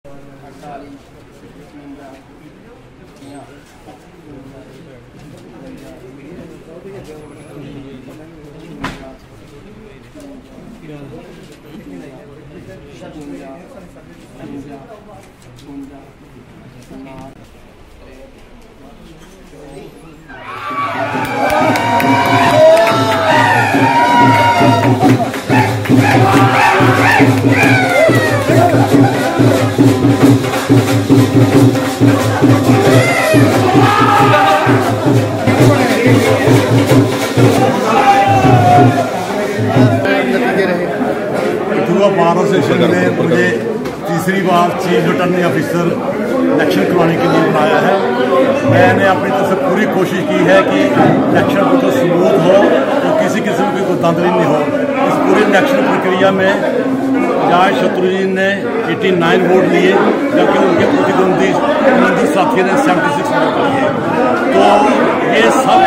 Bar association ने मुझे तीसरी बार चीफ रिटर्निंग ऑफिसर इलेक्शन करवाने के लिए बुलाया है। मैंने अपनी तरफ से पूरी कोशिश की है कि इलेक्शन बिल्कुल स्मूथ हो और किसी किस्म की कोई धांधली नहीं हो। इस पूरी इलेक्शन प्रक्रिया में जज शत्रुजी ने 89 वोट लिए, जबकि उनके प्रतिद्वंदी साथी ने 76 वोट लिए। तो ये सब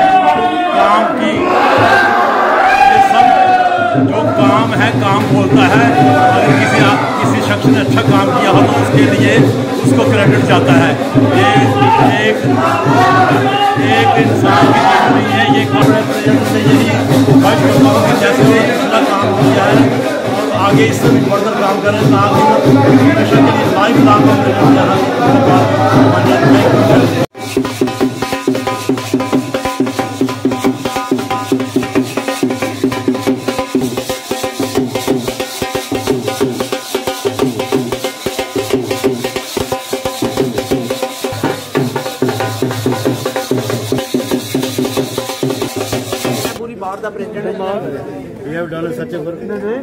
जो काम है काम बोलता है। अगर किसी शख्स ने अच्छा काम किया हो तो उसके लिए उसको क्रेडिट जाता है। ये एक इंसान की बात नहीं है, ये से यही जैसे अच्छा काम किया है और आगे इससे भी फर्दर काम करें ताकि हमेशा के लिए लाइफ काम करें। We have done such a work.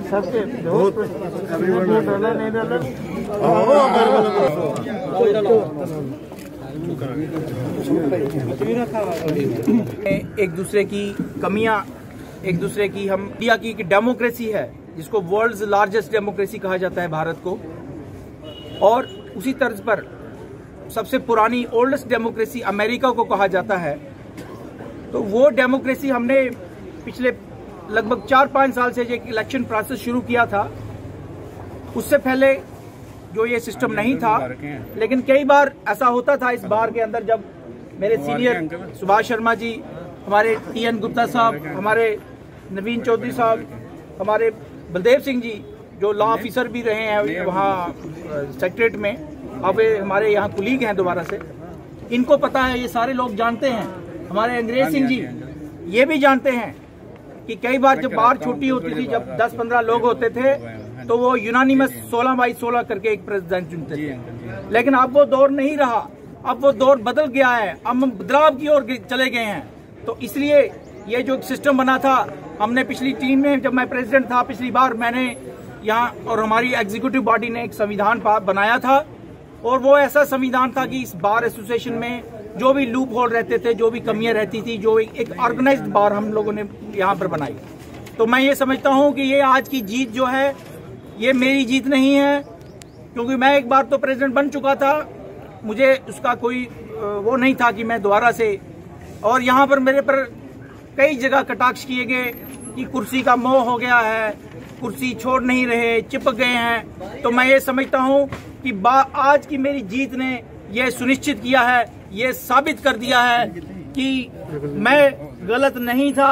एक दूसरे की कमियां, एक दूसरे की हम इंडिया की डेमोक्रेसी है जिसको वर्ल्ड्स लार्जेस्ट डेमोक्रेसी कहा जाता है भारत को, और उसी तर्ज पर सबसे पुरानी ओल्डेस्ट डेमोक्रेसी अमेरिका को कहा जाता है। तो वो डेमोक्रेसी हमने पिछले लगभग 4-5 साल से जो इलेक्शन प्रोसेस शुरू किया था, उससे पहले जो ये सिस्टम नहीं था। लेकिन कई बार ऐसा होता था इस बार के अंदर, जब मेरे सीनियर सुभाष शर्मा जी, हमारे TN गुप्ता साहब, हमारे नवीन चौधरी साहब, हमारे बलदेव सिंह जी जो लॉ ऑफिसर भी रहे हैं वहाँ सेक्रेटरीट में, अब हमारे यहाँ कुलीग हैं दोबारा से, इनको पता है, ये सारे लोग जानते हैं। हमारे अंग्रेज सिंह जी ये भी जानते हैं कि कई बार जब बार छोटी होती थी, जब 10-15 लोग होते थे तो वो यूनानिमस 16/16 करके एक प्रेसिडेंट चुनते थे। लेकिन अब वो दौर नहीं रहा, अब वो दौर बदल गया है, अब हम बदलाव की ओर चले गए हैं। तो इसलिए ये जो सिस्टम बना था, हमने पिछली टीम में, जब मैं प्रेसिडेंट था पिछली बार, मैंने यहाँ और हमारी एग्जीक्यूटिव बॉडी ने एक संविधान बनाया था, और वो ऐसा संविधान था कि इस बार एसोसिएशन में जो भी लूप होल रहते थे, जो भी कमियां रहती थी, जो एक ऑर्गेनाइज्ड बार हम लोगों ने यहाँ पर बनाई। तो मैं ये समझता हूँ कि ये आज की जीत जो है, ये मेरी जीत नहीं है, क्योंकि मैं एक बार तो प्रेसिडेंट बन चुका था, मुझे उसका कोई वो नहीं था कि मैं दोबारा से, और यहाँ पर मेरे पर कई जगह कटाक्ष किए गए कि कुर्सी का मोह हो गया है, कुर्सी छोड़ नहीं रहे, चिपक गए हैं। तो मैं ये समझता हूँ कि आज की मेरी जीत ने ये सुनिश्चित किया है, ये साबित कर दिया है कि मैं गलत नहीं था।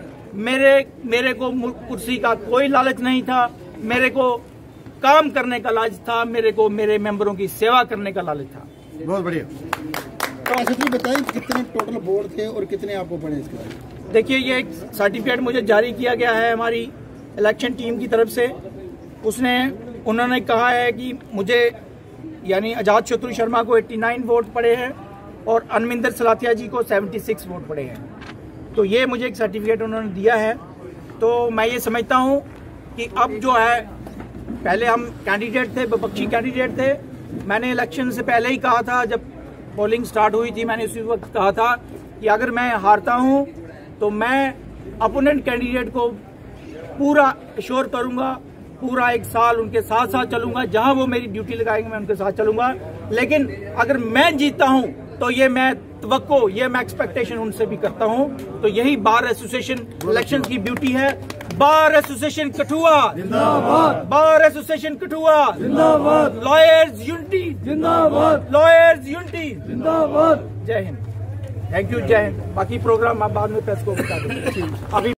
मेरे को कुर्सी का कोई लालच नहीं था, मेरे को काम करने का लालच था, मेरे को मेरे मेंबरों की सेवा करने का लालच था। बहुत बढ़िया। तो बताइए कितने टोटल बोर्ड थे और कितने आपको पड़े इसके बाद? देखिए, ये एक सर्टिफिकेट मुझे जारी किया गया है हमारी इलेक्शन टीम की तरफ से। उन्होंने कहा है कि मुझे यानी आजाद शत्रु शर्मा को 89 वोट पड़े हैं और अनमिंदर सलाथिया जी को 76 वोट पड़े हैं। तो ये मुझे एक सर्टिफिकेट उन्होंने दिया है। तो मैं ये समझता हूँ कि अब जो है, पहले हम कैंडिडेट थे, विपक्षी कैंडिडेट थे। मैंने इलेक्शन से पहले ही कहा था, जब पोलिंग स्टार्ट हुई थी, मैंने उसी वक्त कहा था कि अगर मैं हारता हूँ तो मैं अपोनेंट कैंडिडेट को पूरा अश्योर करूंगा, पूरा 1 साल उनके साथ साथ चलूंगा, जहां वो मेरी ड्यूटी लगाएंगे मैं उनके साथ चलूंगा। लेकिन अगर मैं जीतता हूं तो ये मैं एक्सपेक्टेशन उनसे भी करता हूं। तो यही बार एसोसिएशन इलेक्शन की ब्यूटी है। बार एसोसिएशन कठुआ जिंदाबाद, बार एसोसिएशन कठुआ जिंदाबाद, लॉयर्स यूनिटी जिंदाबाद, लॉयर्स यूनिटी जिंदाबाद। जय हिंद, थैंक यू, जय हिंद। बाकी प्रोग्राम आप बाद में प्रेस को बता दें। अभी